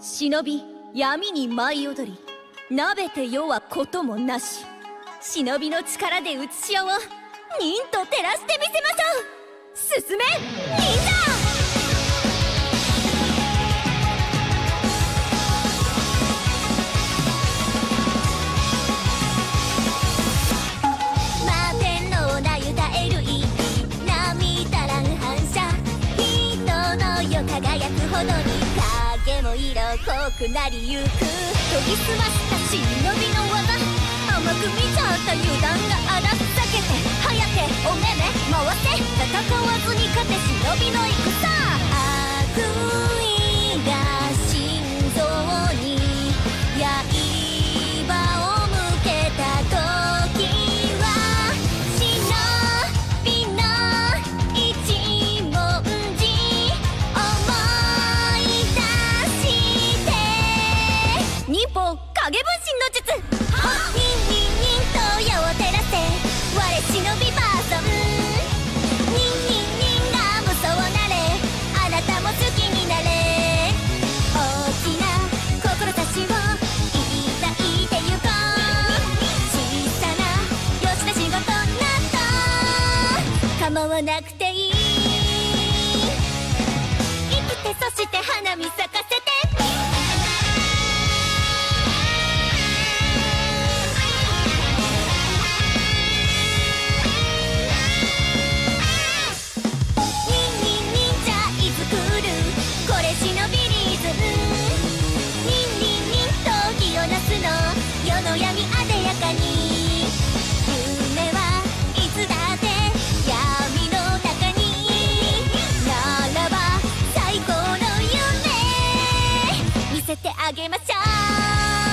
忍び闇に舞い踊り、鍋て世はこともなし。忍びの力で写しを忍と照らしてみせましょう。進め忍者。輝くほどに影も色濃くなりゆく。研ぎ澄ました忍びの技、甘く見ちゃった油断が荒っ避けてはやてお目目回せ。戦わずに勝て忍びの戦。悪意が心臓に刃を向けた時は忍びの一文字忍法影分身の術。忍忍忍と矢を照らせ我忍びバーソン。忍忍忍が無双なれ、あなたも好きになれ。大きな志を抱いてゆこう。小さなよしな仕事など構わなくていい。生きてそして花見咲かせて。世の闇あでやかに、夢はいつだって闇の中に。ならば最高の夢見せてあげましょう。